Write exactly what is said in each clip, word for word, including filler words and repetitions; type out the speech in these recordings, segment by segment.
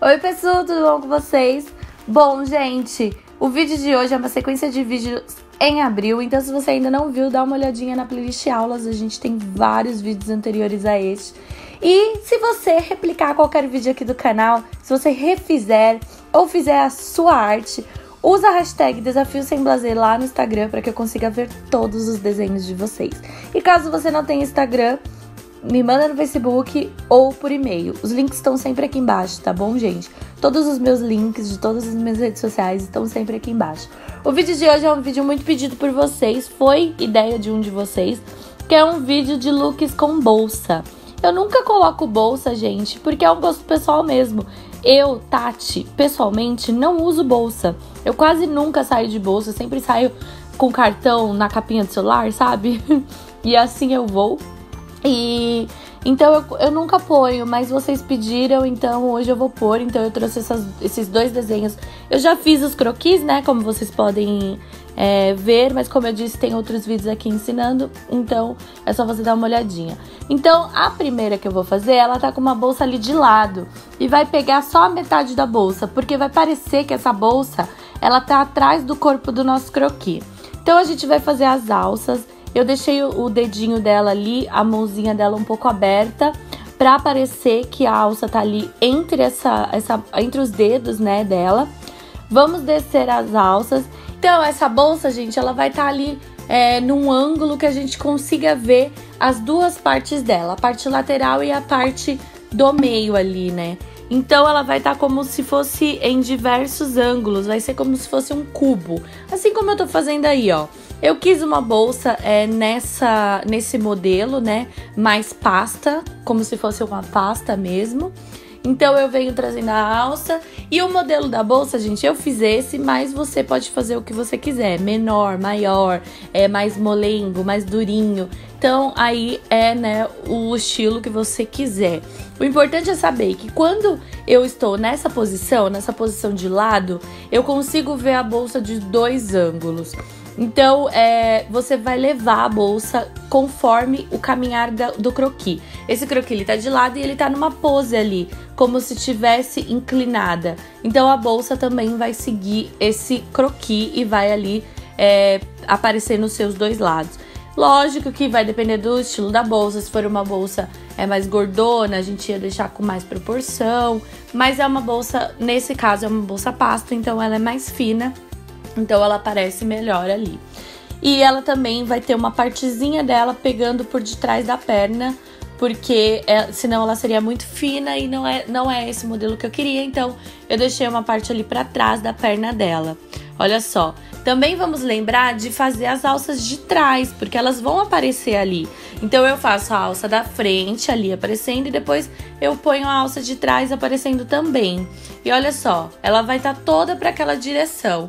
Oi pessoal, tudo bom com vocês? Bom, gente, o vídeo de hoje é uma sequência de vídeos em abril, então se você ainda não viu, dá uma olhadinha na playlist aulas, a gente tem vários vídeos anteriores a este. E se você replicar qualquer vídeo aqui do canal, se você refizer ou fizer a sua arte, usa a hashtag Desafio Sem Blazer lá no Instagram para que eu consiga ver todos os desenhos de vocês. E caso você não tenha Instagram, me manda no Facebook ou por e-mail. Os links estão sempre aqui embaixo, tá bom, gente? Todos os meus links de todas as minhas redes sociais estão sempre aqui embaixo. O vídeo de hoje é um vídeo muito pedido por vocês, foi ideia de um de vocês, que é um vídeo de looks com bolsa. Eu nunca coloco bolsa, gente, porque é um gosto pessoal mesmo. Eu, Tati, pessoalmente, não uso bolsa. Eu quase nunca saio de bolsa, sempre saio com cartão na capinha do celular, sabe? E assim eu vou. E então eu, eu nunca ponho, mas vocês pediram, então hoje eu vou pôr. Então eu trouxe essas, esses dois desenhos. Eu já fiz os croquis, né, como vocês podem é, ver, mas como eu disse, tem outros vídeos aqui ensinando, então é só você dar uma olhadinha. Então a primeira que eu vou fazer, ela tá com uma bolsa ali de lado e vai pegar só a metade da bolsa, porque vai parecer que essa bolsa, ela tá atrás do corpo do nosso croquis. Então a gente vai fazer as alças. Eu deixei o dedinho dela ali, a mãozinha dela um pouco aberta, pra parecer que a alça tá ali entre, essa, essa, entre os dedos, né, dela. Vamos descer as alças. Então, essa bolsa, gente, ela vai estar tá ali é, num ângulo que a gente consiga ver as duas partes dela, a parte lateral e a parte do meio ali, né? Então, ela vai estar tá como se fosse em diversos ângulos, vai ser como se fosse um cubo, assim como eu tô fazendo aí, ó. Eu quis uma bolsa é, nessa, nesse modelo, né, mais pasta, como se fosse uma pasta mesmo. Então, eu venho trazendo a alça e o modelo da bolsa, gente, eu fiz esse, mas você pode fazer o que você quiser, menor, maior, é, mais molengo, mais durinho. Então, aí é, né, o estilo que você quiser. O importante é saber que quando eu estou nessa posição, nessa posição de lado, eu consigo ver a bolsa de dois ângulos. Então, é, você vai levar a bolsa conforme o caminhar da, do croquis. Esse croquis, ele tá de lado e ele tá numa pose ali, como se estivesse inclinada. Então, a bolsa também vai seguir esse croquis e vai ali é, aparecer nos seus dois lados. Lógico que vai depender do estilo da bolsa. Se for uma bolsa é mais gordona, a gente ia deixar com mais proporção. Mas é uma bolsa, nesse caso, é uma bolsa pasta, então ela é mais fina. Então, ela aparece melhor ali. E ela também vai ter uma partezinha dela pegando por detrás da perna, porque é, senão ela seria muito fina e não é, não é esse modelo que eu queria. Então, eu deixei uma parte ali pra trás da perna dela. Olha só. Também vamos lembrar de fazer as alças de trás, porque elas vão aparecer ali. Então, eu faço a alça da frente ali aparecendo e depois eu ponho a alça de trás aparecendo também. E olha só, ela vai estar toda para aquela direção.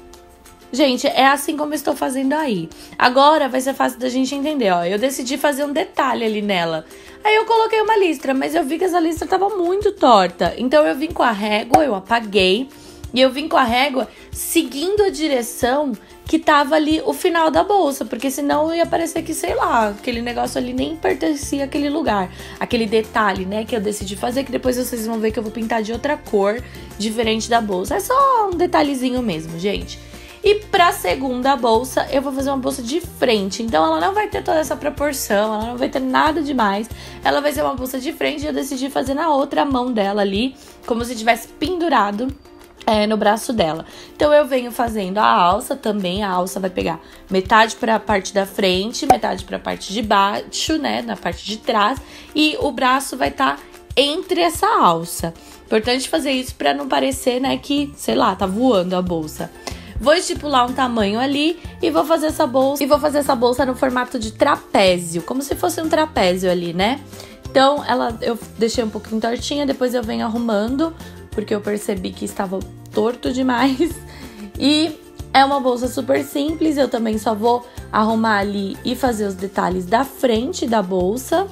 Gente, é assim como eu estou fazendo aí. Agora vai ser fácil da gente entender, ó. Eu decidi fazer um detalhe ali nela. Aí eu coloquei uma listra, mas eu vi que essa listra tava muito torta. Então eu vim com a régua, eu apaguei. E eu vim com a régua seguindo a direção que tava ali o final da bolsa. Porque senão ia parecer que, sei lá, aquele negócio ali nem pertencia àquele lugar. Aquele detalhe, né, que eu decidi fazer, que depois vocês vão ver que eu vou pintar de outra cor, diferente da bolsa. É só um detalhezinho mesmo, gente. E pra segunda bolsa, eu vou fazer uma bolsa de frente. Então, ela não vai ter toda essa proporção, ela não vai ter nada demais. Ela vai ser uma bolsa de frente e eu decidi fazer na outra mão dela ali, como se tivesse pendurado é, no braço dela. Então, eu venho fazendo a alça também. A alça vai pegar metade pra parte da frente, metade pra parte de baixo, né, na parte de trás. E o braço vai estar tá entre essa alça. Importante fazer isso pra não parecer, né, que, sei lá, tá voando a bolsa. Vou estipular um tamanho ali e vou fazer essa bolsa. E vou fazer essa bolsa no formato de trapézio, como se fosse um trapézio ali, né? Então, ela eu deixei um pouquinho tortinha, depois eu venho arrumando, porque eu percebi que estava torto demais. E é uma bolsa super simples, eu também só vou arrumar ali e fazer os detalhes da frente da bolsa.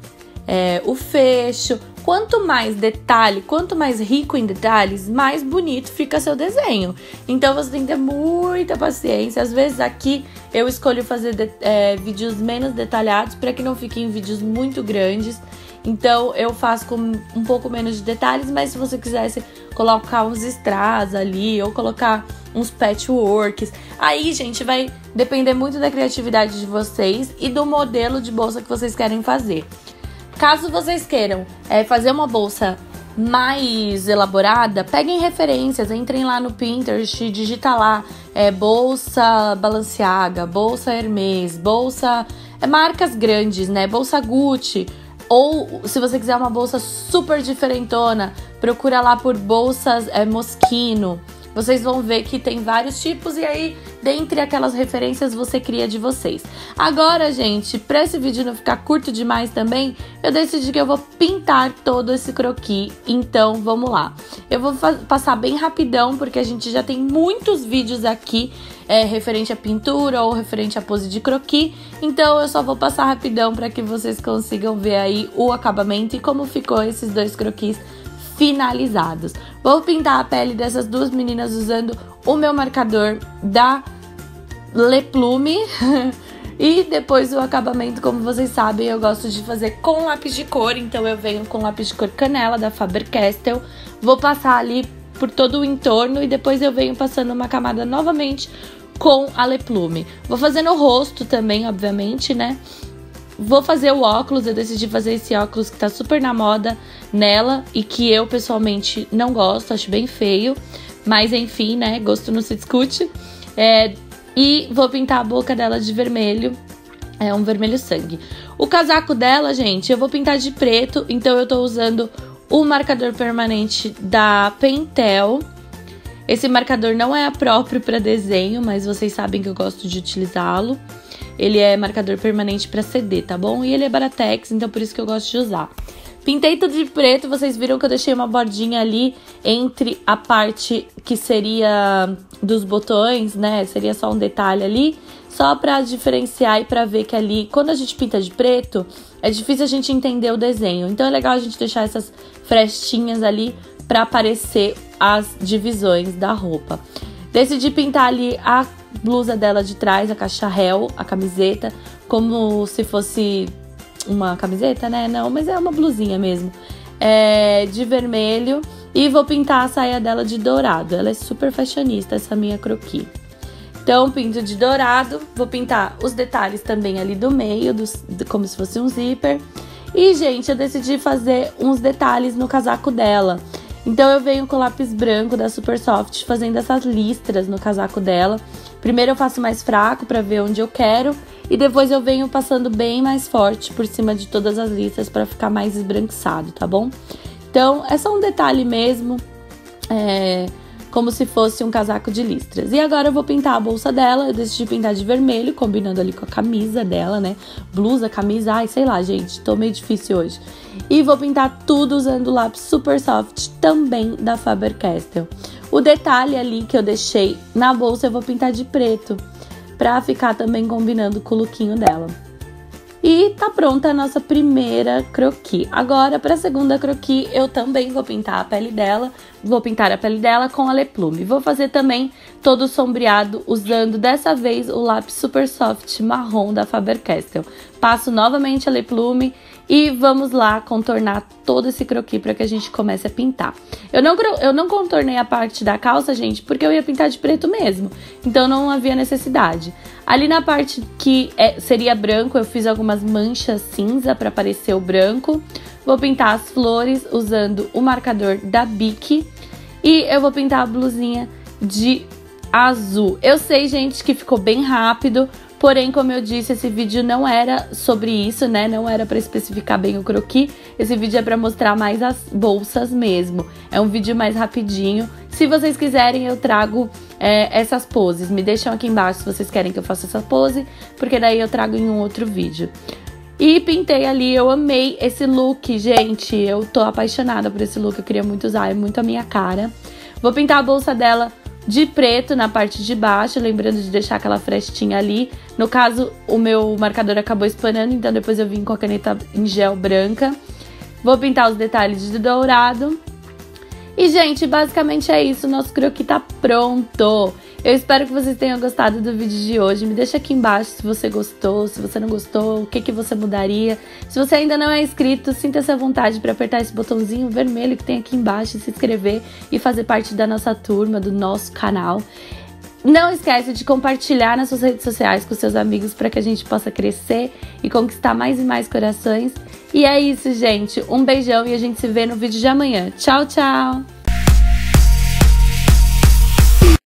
É, o fecho. Quanto mais detalhe, quanto mais rico em detalhes, mais bonito fica seu desenho. Então, você tem que ter muita paciência. Às vezes, aqui, eu escolho fazer de, é, vídeos menos detalhados para que não fiquem vídeos muito grandes. Então eu faço com um pouco menos de detalhes, mas se você quisesse colocar uns strass ali ou colocar uns patchworks, aí, gente, vai depender muito da criatividade de vocês e do modelo de bolsa que vocês querem fazer. Caso vocês queiram é, fazer uma bolsa mais elaborada, peguem referências, entrem lá no Pinterest, digita lá é, bolsa Balenciaga, bolsa Hermès, bolsa é, marcas grandes, né? Bolsa Gucci. Ou se você quiser uma bolsa super diferentona, procura lá por bolsas é, Moschino. Vocês vão ver que tem vários tipos e aí, dentre aquelas referências, você cria de vocês. Agora, gente, para esse vídeo não ficar curto demais também, eu decidi que eu vou pintar todo esse croquis. Então, vamos lá. Eu vou passar bem rapidão, porque a gente já tem muitos vídeos aqui é, referente à pintura ou referente à pose de croquis. Então, eu só vou passar rapidão para que vocês consigam ver aí o acabamento e como ficou esses dois croquis finalizados. Vou pintar a pele dessas duas meninas usando o meu marcador da Le Plume e depois o acabamento, como vocês sabem, eu gosto de fazer com lápis de cor, então eu venho com lápis de cor canela da Faber-Castell, vou passar ali por todo o entorno e depois eu venho passando uma camada novamente com a Le Plume. Vou fazer no rosto também, obviamente, né? Vou fazer o óculos, eu decidi fazer esse óculos que tá super na moda nela e que eu pessoalmente não gosto, acho bem feio, mas enfim, né, gosto não se discute. É, e vou pintar a boca dela de vermelho, é um vermelho sangue. O casaco dela, gente, eu vou pintar de preto, então eu tô usando o marcador permanente da Pentel. Esse marcador não é próprio para desenho, mas vocês sabem que eu gosto de utilizá-lo. Ele é marcador permanente para C D, tá bom? E ele é Baratex, então por isso que eu gosto de usar. Pintei tudo de preto, vocês viram que eu deixei uma bordinha ali entre a parte que seria dos botões, né? Seria só um detalhe ali, só pra diferenciar e pra ver que ali, quando a gente pinta de preto, é difícil a gente entender o desenho. Então é legal a gente deixar essas frestinhas ali pra aparecer as divisões da roupa. Decidi pintar ali a blusa dela de trás, a caixa réu, a camiseta, como se fosse uma camiseta, né? Não, mas é uma blusinha mesmo, é, de vermelho. E vou pintar a saia dela de dourado. Ela é super fashionista, essa minha croquis. Então, pinto de dourado. Vou pintar os detalhes também ali do meio, dos, como se fosse um zíper. E, gente, eu decidi fazer uns detalhes no casaco dela. Então eu venho com lápis branco da Super Soft fazendo essas listras no casaco dela. Primeiro eu faço mais fraco pra ver onde eu quero e depois eu venho passando bem mais forte por cima de todas as listras pra ficar mais esbranquiçado, tá bom? Então é só um detalhe mesmo, é, como se fosse um casaco de listras. E agora eu vou pintar a bolsa dela, eu decidi pintar de vermelho, combinando ali com a camisa dela, né? Blusa, camisa, ai, sei lá, gente, tô meio difícil hoje. E vou pintar tudo usando o lápis Super Soft, também da Faber-Castell. O detalhe ali que eu deixei na bolsa eu vou pintar de preto, pra ficar também combinando com o lookinho dela. E tá pronta a nossa primeira croquis. Agora, pra segunda croquis, eu também vou pintar a pele dela. Vou pintar a pele dela com a Le Plume. Vou fazer também todo sombreado usando, dessa vez, o lápis Super Soft marrom da Faber-Castell. Passo novamente a Le Plume e vamos lá contornar todo esse croquis para que a gente comece a pintar. Eu não, eu não contornei a parte da calça, gente, porque eu ia pintar de preto mesmo. Então não havia necessidade. Ali na parte que é, seria branco, eu fiz algumas manchas cinza para parecer o branco. Vou pintar as flores usando o marcador da Bic. E eu vou pintar a blusinha de azul. Eu sei, gente, que ficou bem rápido. Porém, como eu disse, esse vídeo não era sobre isso, né? Não era pra especificar bem o croquis. Esse vídeo é pra mostrar mais as bolsas mesmo. É um vídeo mais rapidinho. Se vocês quiserem, eu trago é, essas poses. Me deixam aqui embaixo se vocês querem que eu faça essa pose, porque daí eu trago em um outro vídeo. E pintei ali, eu amei esse look, gente. Eu tô apaixonada por esse look, eu queria muito usar, é muito a minha cara. Vou pintar a bolsa dela de preto na parte de baixo, lembrando de deixar aquela frestinha ali. No caso, o meu marcador acabou espanando, então depois eu vim com a caneta em gel branca. Vou pintar os detalhes de dourado. E, gente, basicamente é isso, nosso croquis tá pronto. Eu espero que vocês tenham gostado do vídeo de hoje. Me deixa aqui embaixo se você gostou, se você não gostou, o que, que você mudaria. Se você ainda não é inscrito, sinta-se à vontade para apertar esse botãozinho vermelho que tem aqui embaixo, se inscrever e fazer parte da nossa turma, do nosso canal. Não esquece de compartilhar nas suas redes sociais com seus amigos para que a gente possa crescer e conquistar mais e mais corações. E é isso, gente. Um beijão e a gente se vê no vídeo de amanhã. Tchau, tchau!